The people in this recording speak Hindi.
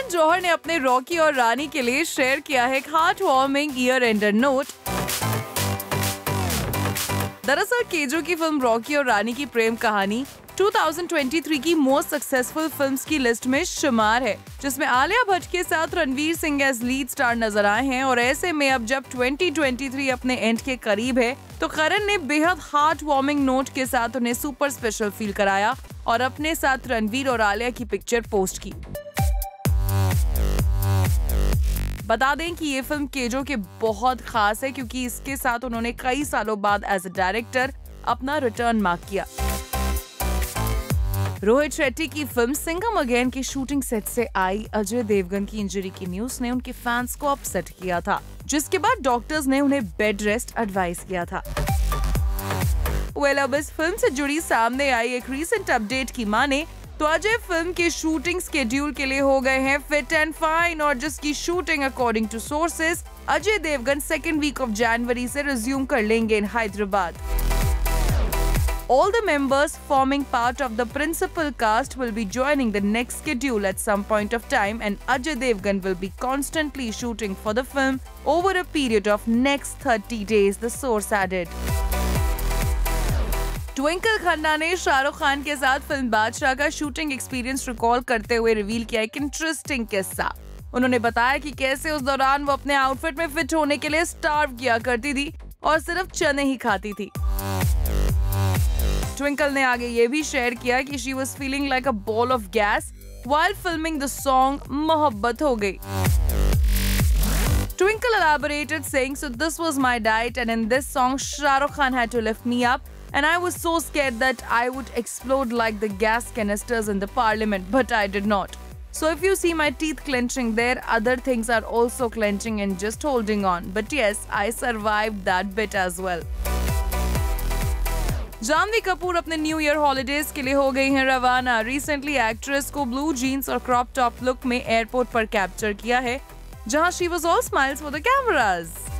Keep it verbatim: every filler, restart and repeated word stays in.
करण जौहर ने अपने रॉकी और रानी के लिए शेयर किया है एक heart warming year ender note. दरअसल केजो की फिल्म रॉकी और रानी की प्रेम कहानी दो हज़ार तेईस की मोस्ट सक्सेसफुल फिल्म्स की लिस्ट में शुमार है, जिसमें आलिया भट्ट के साथ Ranveer Singh as lead star नजर आए हैं। और ऐसे में अब जब दो हज़ार तेईस अपने एंड के करीब है तो करण ने बेहद हार्ट वार्मिंग नोट के साथ उन्हें सुपर स्पेशल फील कराया और अपने साथ रणवीर और आलिया की पिक्चर पोस्ट की। बता दें कि ये फिल्म केजो के बहुत खास है क्योंकि इसके साथ उन्होंने कई सालों बाद एज अ डायरेक्टर अपना रिटर्न मार्क किया। रोहित शेट्टी की फिल्म सिंघम अगेन की शूटिंग सेट से आई अजय देवगन की इंजरी की न्यूज ने उनके फैंस को अपसेट किया था, जिसके बाद डॉक्टर्स ने उन्हें बेड रेस्ट एडवाइस किया था। वेल अब इस फिल्म से जुड़ी सामने आई एक रीसेंट अपडेट की माने तो अजय फिल्म के शूटिंग स्केड्यूल के लिए हो गए हैं फिट एंड फाइन और जिसकी shooting according to sources Ajay Devgn second week of January से रिज्यूम कर लेंगे in Hyderabad. All the members forming part of the principal cast will be joining the next schedule at some point of time, and Ajay Devgan will be constantly shooting for the film over a period of next thirty days, the source added. Twinkle Khanna ने शाहरुख खान के साथ फिल्म बादशाह का शूटिंग एक्सपीरियंस रिकॉल करते हुए रिवील किया एक इंटरेस्टिंग किस्सा। उन्होंने बताया कि कैसे उस दौरान वो अपने आउटफिट में फिट होने के लिए स्टार्व किया करती थी और सिर्फ चने ही खाती थी। ट्विंकल ने आगे ये भी शेयर किया कि she was feeling like a ball of gas while filming the song मोहब्बत हो गई। Twinkle elaborated saying, so this was my diet and in this song Shah Rukh Khan had to lift me up and I was so scared that I would explode like the gas canisters in the parliament, but I did not. So if you see my teeth clenching there, other things are also clenching and just holding on. But yes, I survived that bit as well. Janhvi Kapoor अपने न्यू ईयर हॉलिडेज के लिए हो गई हैं रवाना। रिसेंटली एक्ट्रेस को ब्लू जीन्स और क्रॉप टॉप लुक में एयरपोर्ट पर कैप्चर किया है, जहां she was all smiles for the cameras.